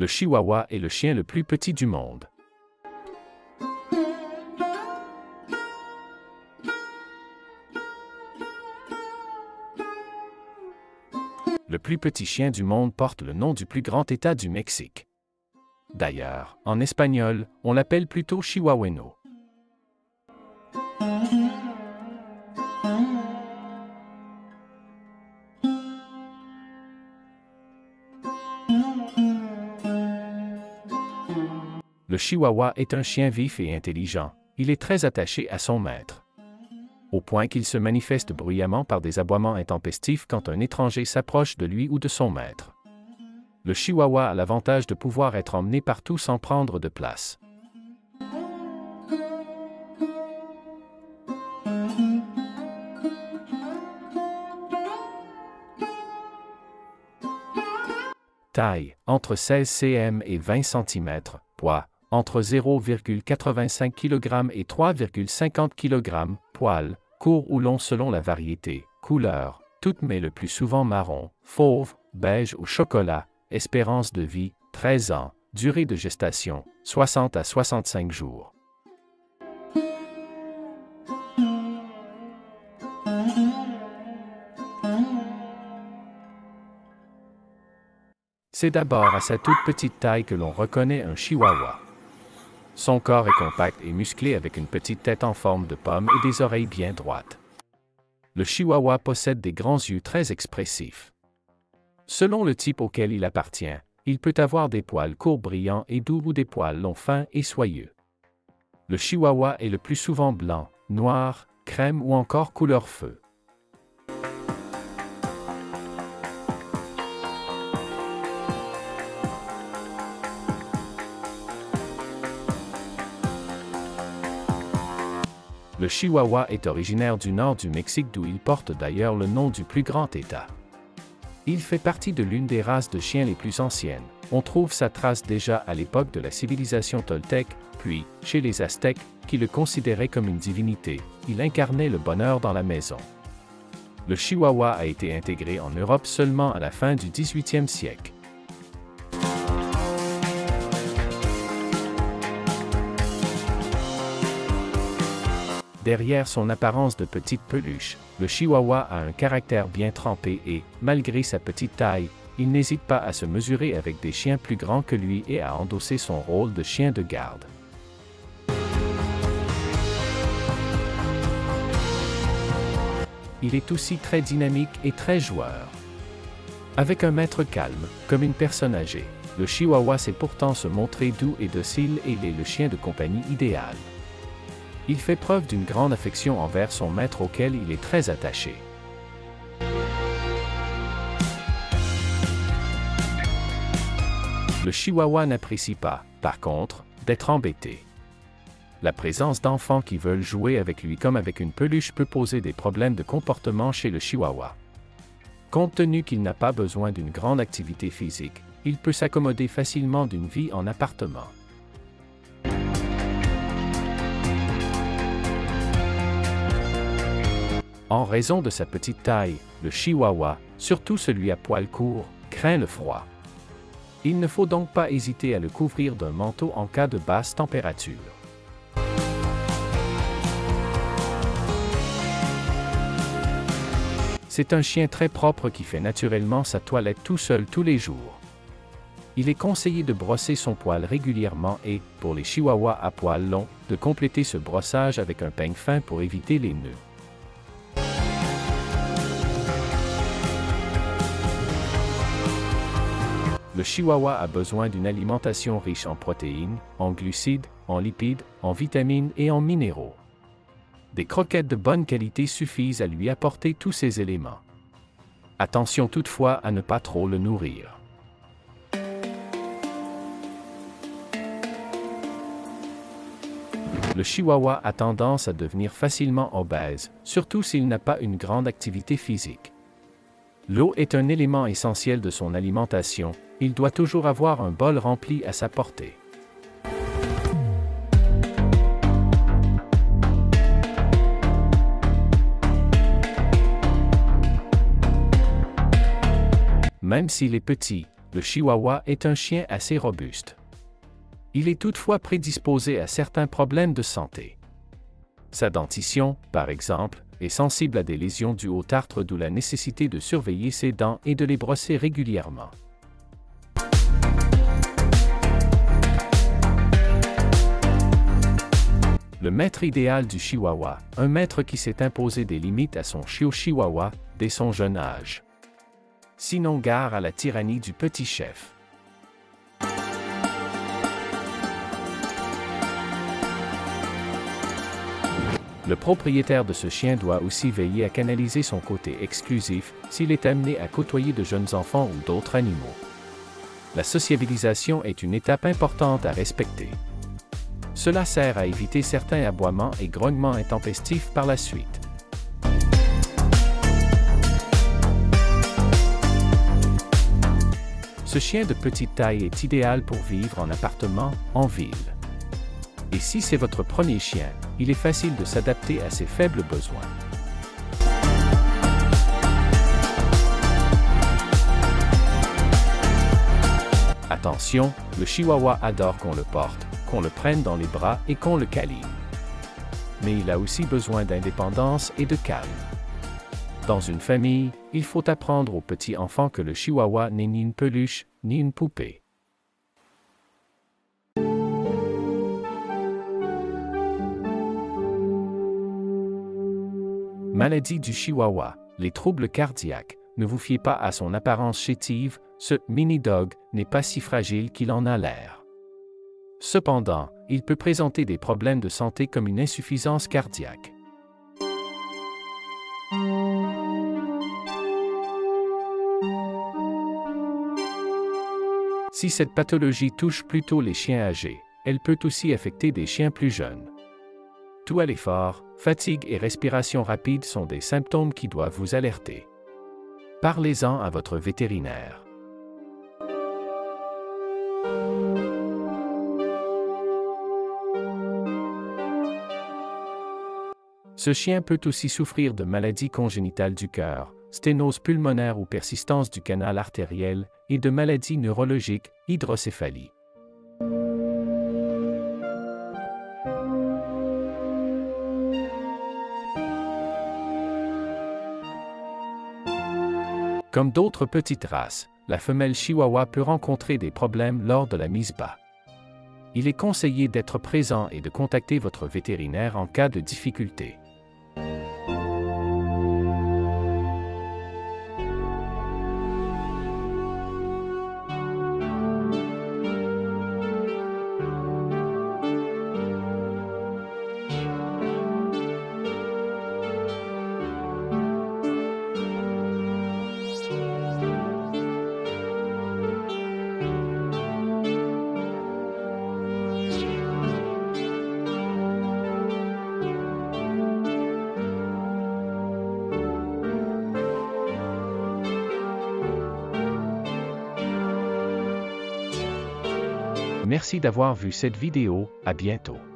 Le Chihuahua est le chien le plus petit du monde. Le plus petit chien du monde porte le nom du plus grand État du Mexique. D'ailleurs, en espagnol, on l'appelle plutôt Chihuahueno. Le Chihuahua est un chien vif et intelligent. Il est très attaché à son maître, au point qu'il se manifeste bruyamment par des aboiements intempestifs quand un étranger s'approche de lui ou de son maître. Le Chihuahua a l'avantage de pouvoir être emmené partout sans prendre de place. Taille, entre 16 cm et 20 cm. Poids, entre 0,85 kg et 3,50 kg. Poil, court ou long selon la variété. Couleur, toute mais le plus souvent marron, fauve, beige ou chocolat. Espérance de vie, 13 ans. Durée de gestation, 60 à 65 jours. C'est d'abord à sa toute petite taille que l'on reconnaît un Chihuahua. Son corps est compact et musclé avec une petite tête en forme de pomme et des oreilles bien droites. Le Chihuahua possède des grands yeux très expressifs. Selon le type auquel il appartient, il peut avoir des poils courts brillants et doux ou des poils longs fins et soyeux. Le Chihuahua est le plus souvent blanc, noir, crème ou encore couleur feu. Le Chihuahua est originaire du nord du Mexique d'où il porte d'ailleurs le nom du plus grand État. Il fait partie de l'une des races de chiens les plus anciennes. On trouve sa trace déjà à l'époque de la civilisation toltèque, puis, chez les Aztèques, qui le considéraient comme une divinité. Il incarnait le bonheur dans la maison. Le Chihuahua a été intégré en Europe seulement à la fin du XVIIIe siècle. Derrière son apparence de petite peluche, le Chihuahua a un caractère bien trempé et, malgré sa petite taille, il n'hésite pas à se mesurer avec des chiens plus grands que lui et à endosser son rôle de chien de garde. Il est aussi très dynamique et très joueur. Avec un maître calme, comme une personne âgée, le Chihuahua sait pourtant se montrer doux et docile et il est le chien de compagnie idéal. Il fait preuve d'une grande affection envers son maître auquel il est très attaché. Le Chihuahua n'apprécie pas, par contre, d'être embêté. La présence d'enfants qui veulent jouer avec lui comme avec une peluche peut poser des problèmes de comportement chez le Chihuahua. Compte tenu qu'il n'a pas besoin d'une grande activité physique, il peut s'accommoder facilement d'une vie en appartement. En raison de sa petite taille, le Chihuahua, surtout celui à poils courts, craint le froid. Il ne faut donc pas hésiter à le couvrir d'un manteau en cas de basse température. C'est un chien très propre qui fait naturellement sa toilette tout seul tous les jours. Il est conseillé de brosser son poil régulièrement et, pour les Chihuahuas à poils longs, de compléter ce brossage avec un peigne fin pour éviter les nœuds. Le Chihuahua a besoin d'une alimentation riche en protéines, en glucides, en lipides, en vitamines et en minéraux. Des croquettes de bonne qualité suffisent à lui apporter tous ces éléments. Attention toutefois à ne pas trop le nourrir. Le Chihuahua a tendance à devenir facilement obèse, surtout s'il n'a pas une grande activité physique. L'eau est un élément essentiel de son alimentation. Il doit toujours avoir un bol rempli à sa portée. Même s'il est petit, le Chihuahua est un chien assez robuste. Il est toutefois prédisposé à certains problèmes de santé. Sa dentition, par exemple, est sensible à des lésions dues au tartre, d'où la nécessité de surveiller ses dents et de les brosser régulièrement. Le maître idéal du Chihuahua, un maître qui s'est imposé des limites à son chihuahua dès son jeune âge. Sinon gare à la tyrannie du petit chef. Le propriétaire de ce chien doit aussi veiller à canaliser son côté exclusif s'il est amené à côtoyer de jeunes enfants ou d'autres animaux. La sociabilisation est une étape importante à respecter. Cela sert à éviter certains aboiements et grognements intempestifs par la suite. Ce chien de petite taille est idéal pour vivre en appartement, en ville. Et si c'est votre premier chien, il est facile de s'adapter à ses faibles besoins. Attention, le Chihuahua adore qu'on le porte, qu'on le prenne dans les bras et qu'on le câline. Mais il a aussi besoin d'indépendance et de calme. Dans une famille, il faut apprendre aux petits enfants que le Chihuahua n'est ni une peluche, ni une poupée. Maladie du Chihuahua, les troubles cardiaques. Ne vous fiez pas à son apparence chétive, ce mini-dog n'est pas si fragile qu'il en a l'air. Cependant, il peut présenter des problèmes de santé comme une insuffisance cardiaque. Si cette pathologie touche plutôt les chiens âgés, elle peut aussi affecter des chiens plus jeunes. Tout à l'effort, fatigue et respiration rapide sont des symptômes qui doivent vous alerter. Parlez-en à votre vétérinaire. Ce chien peut aussi souffrir de maladies congénitales du cœur, sténose pulmonaire ou persistance du canal artériel, et de maladies neurologiques, hydrocéphalie. Comme d'autres petites races, la femelle Chihuahua peut rencontrer des problèmes lors de la mise bas. Il est conseillé d'être présent et de contacter votre vétérinaire en cas de difficulté. Merci d'avoir vu cette vidéo, à bientôt.